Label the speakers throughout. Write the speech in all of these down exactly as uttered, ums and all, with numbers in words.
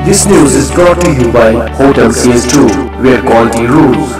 Speaker 1: This news is brought to you by Hotel C S two, where quality rules.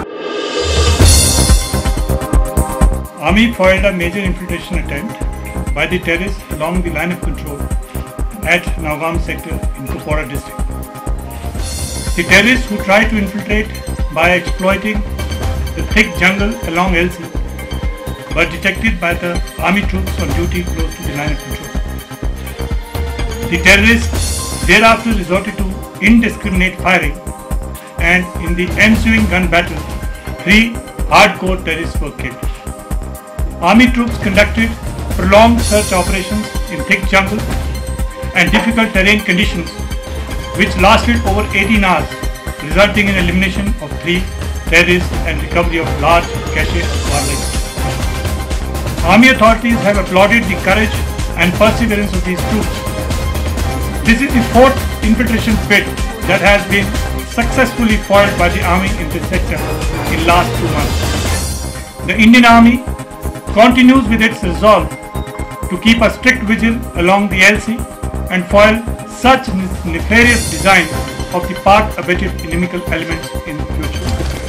Speaker 2: Army foiled a major infiltration attempt by the terrorists along the line of control at Naugam sector in Kupwara district. The terrorists who tried to infiltrate by exploiting the thick jungle along L C were detected by the army troops on duty close to the line of control. The terrorists thereafter resorted to indiscriminate firing, and in the ensuing gun battle, three hardcore terrorists were killed. Army troops conducted prolonged search operations in thick jungle and difficult terrain conditions, which lasted over eighteen hours, resulting in elimination of three terrorists and recovery of large cache of warlike. Army authorities have applauded the courage and perseverance of these troops. This is the fourth infiltration bid that has been successfully foiled by the Army in this sector in last two months. The Indian Army continues with its resolve to keep a strict vigil along the L C and foil such nefarious designs of the part-abetted inimical elements in the future.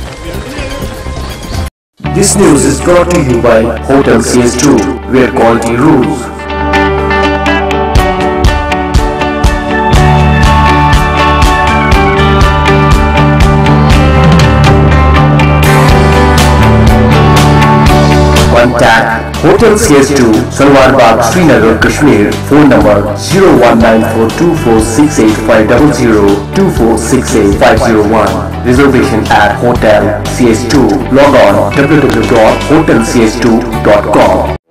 Speaker 1: This news is brought to you by Hotel C S two, where quality rules. Contact Hotel C S two, Salwar Bagh, Srinagar, Kashmir. Phone number zero one nine four two four six eight five zero zero two four six eight five zero one. Reservation at Hotel C S two. Log on w w w dot hotel c s two dot com.